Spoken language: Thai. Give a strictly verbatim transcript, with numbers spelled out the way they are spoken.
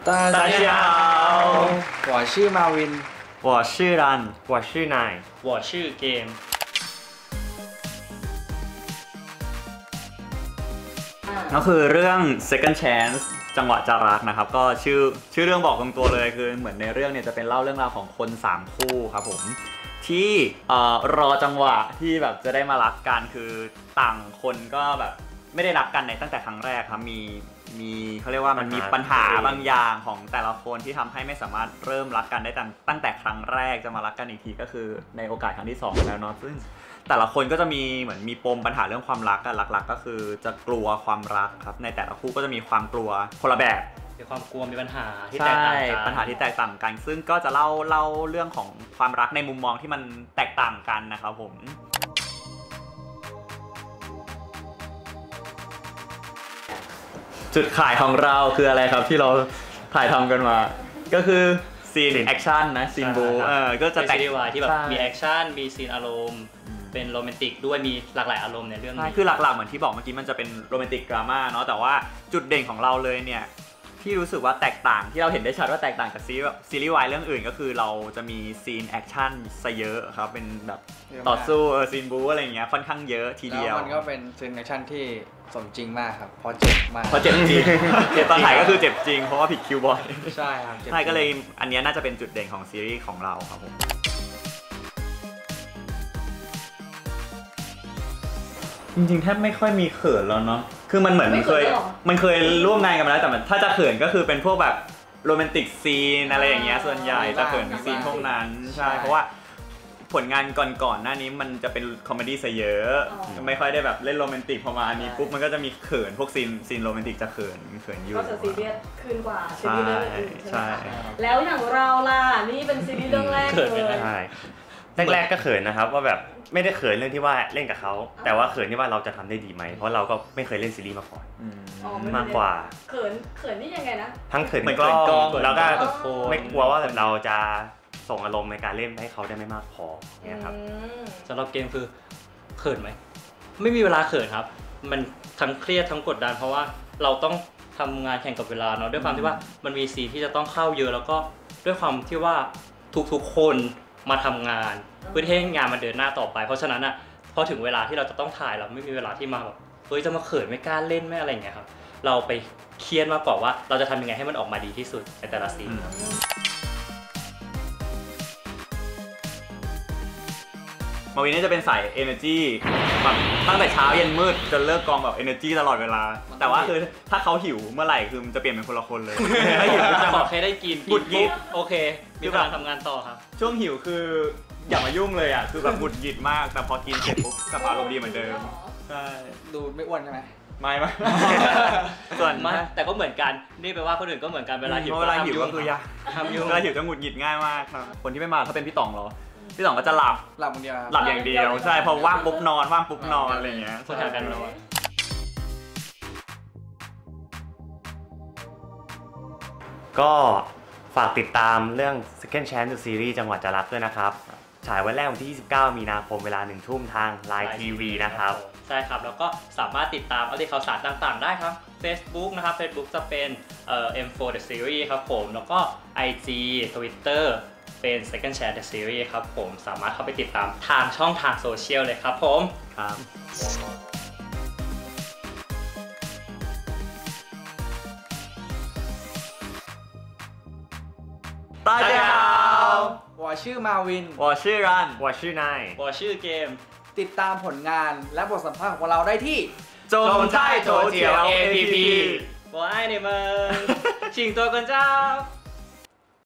大家好，我是马วิน我是รัน我是นาย我是เกมก็คือเรื่อง second chance จังหวะจะรักนะครับก็ชื่อชื่อเรื่องบอกตรงตัวเลยคือเหมือนในเรื่องเนี่ยจะเป็นเล่าเรื่องราวของคนสามคู่ครับผมที่รอจังหวะที่แบบจะได้มารักกันคือต่างคนก็แบบไม่ได้รักกันในตั้งแต่ครั้งแรกครับมีมีเขาเรียกว่ามันมีปัญหาบางอย่างของแต่ละคนที่ทำให้ไม่สามารถเริ่มรักกันได้ตั้งแต่ครั้งแรกจะมารักกันอีกทีก็คือในโอกาสครั้งที่สองแล้วเนาะซึ่งแต่ละคนก็จะมีเหมือนมีปมปัญหาเรื่องความรักกันหลักๆก็คือจะกลัวความรักครับในแต่ละคู่ก็จะมีความกลัวคนละแบบมีความกลัวมีปัญหาที่แตกต่างกันปัญหาที่แตกต่างกันซึ่งก็จะเล่าเล่าเรื่องของความรักในมุมมองที่มันแตกต่างกันนะครับผมจุดขายของเราคืออะไรครับที่เราถ่ายทำกันมาก็คือซีนแอคชั่นนะซีนบูเออก็จะแต่งซีรีส์วายที่แบบมีแอคชั่นมีซีนอารมณ์เป็นโรแมนติกด้วยมีหลากหลายอารมณ์ในเรื่องนี้คือหลักๆเหมือนที่บอกเมื่อกี้มันจะเป็นโรแมนติกดราม่าเนาะแต่ว่าจุดเด่นของเราเลยเนี่ยที่รู้สึกว่าแตกต่างที่เราเห็นได้ชัดว่าแตกต่างจากซีรีส์วายเรื่องอื่นก็คือเราจะมีซีนแอคชั่นซะเยอะครับเป็นแบบต่อสู้เออซีนบูอะไรอย่างเงี้ยค่อนข้างเยอะทีเดียวแล้วมันก็เป็นซีนแอคชั่นที่สมจริงมากครับเพราะเจ็บมากเพราะเจ็บจริงเจ็บตอนถ่ายก็คือเจ็บจริงเพราะว่าผิดคิวบ่อยใช่ครับใช่ก็เลยอันนี้น่าจะเป็นจุดเด่นของซีรีส์ของเราครับผมจริงๆแทบไม่ค่อยมีเขินแล้วเนาะคือมันเหมือนเคยมันเคยร่วมงานกันมาแล้วแต่ถ้าจะเขินก็คือเป็นพวกแบบโรแมนติกซีนอะไรอย่างเงี้ยส่วนใหญ่จะเขินซีนพวกนั้นใช่เพราะว่าผลงานก่อนๆหน้านี้มันจะเป็นคอมเมดี้ซะเยอะไม่ค่อยได้แบบเล่นโรแมนติกพอมาอันนี้ปุ๊บมันก็จะมีเขินพวกซีนซีนโรแมนติกจะเขินเขินอยู่ก็จะซีเรียสขึ้นกว่าซีรีส์เรื่องอื่นใช่ไหมคะแล้วอย่างเราล่ะนี่เป็นซีรีส์เรื่องแรกเลยใช่แรกๆก็เขินนะครับว่าแบบไม่ได้เขินเรื่องที่ว่าเล่นกับเขาแต่ว่าเขินที่ว่าเราจะทำได้ดีไหมเพราะเราก็ไม่เคยเล่นซีรีส์มาก่อนมากกว่าเขินเขินนี่ยังไงนะทั้งเขินกล้องแล้วก็ไม่กลัวว่าแบบเราจะส่งอารมณ์ในการเล่นให้เขาได้ไม่มากพอเนี่ยครับสำหรับเกมคือเขินไหมไม่มีเวลาเขินครับมันทั้งเครียดทั้งกดดันเพราะว่าเราต้องทำงานแข่งกับเวลาเนาะด้วยความที่ว่ามันมีซีนที่จะต้องเข้าเยอะแล้วก็ด้วยความที่ว่าทุกๆคนมาทำงานเพื่อให้งานมันเดินหน้าต่อไปเพราะฉะนั้นอ่ะพอถึงเวลาที่เราจะต้องถ่ายเราไม่มีเวลาที่มาแบบเฮ้ยจะมาเขินไม่กล้าเล่นไม่อะไรอย่างเงี้ยครับเราไปเครียดมากกว่าว่าเราจะทำยังไงให้มันออกมาดีที่สุดในแต่ละซีนมาวินนี่จะเป็นสาย energy แบบตั้งแต่เช้าเย็นมืดจนเลิกกองแบบ energy ตลอดเวลาแต่ว่าคือถ้าเขาหิวเมื่อไหร่คือมันจะเปลี่ยนเป็นคนละคนเลยไม่หิวจะบอกแค่ได้กินกินปุ๊บโอเคมีพลังทำงานต่อครับช่วงหิวคืออย่ามายุ่งเลยอ่ะคือแบบหงุดหงิดมากแต่พอกินเสร็จปุ๊บกลับมาอารมณ์ดีเหมือนเดิมใช่ดูไม่อ้วนใช่ไหมไม่ไม่ส่วนไม่แต่ก็เหมือนกันนี่แปลว่าคนอื่นก็เหมือนกันเวลาหิวเวลาหิวก็คืออยากทำยุ่งเวลาหิวจะหงุดหงิดง่ายมากครับคนที่ไม่มาถ้าเป็นพี่ต๋องเหรอพี่ต๋องก็จะหลับหลับอย่างเดียวหลับอย่างเดียวใช่พอว่างปุ๊บนอนว่างปุ๊บนอนอะไรอย่างเงี้ยคนแถวกันนอนก็ฝากติดตามเรื่อง Second Chance ซีรีส์จังหวัดจะรักด้วยนะครับฉายวันแรกวันที่ยี่สิบเก้ามีนาคมเวลาหนึ่งทุ่มทาง ไลน์ ที วี นะครับใช่ครับแล้วก็สามารถติดตามอัปเดตข่าวสารต่างๆได้ครับ Facebook นะครับ Facebook จะเป็นเอ่อ เอ็ม โฟร์ The Series ครับผมแล้วก็ ไอ จี Twitter เป็น Second Chance The Series ครับผมสามารถเข้าไปติดตามทางช่องทางโซเชียลเลยครับผมครับ大家好我是มาวิน我是รัน我是นาย我是เกมติดตามผลงานและบทสัมภาษณ์ของเราได้ที่จงใต้โถเจียว เอ พี พี我爱你们请多关照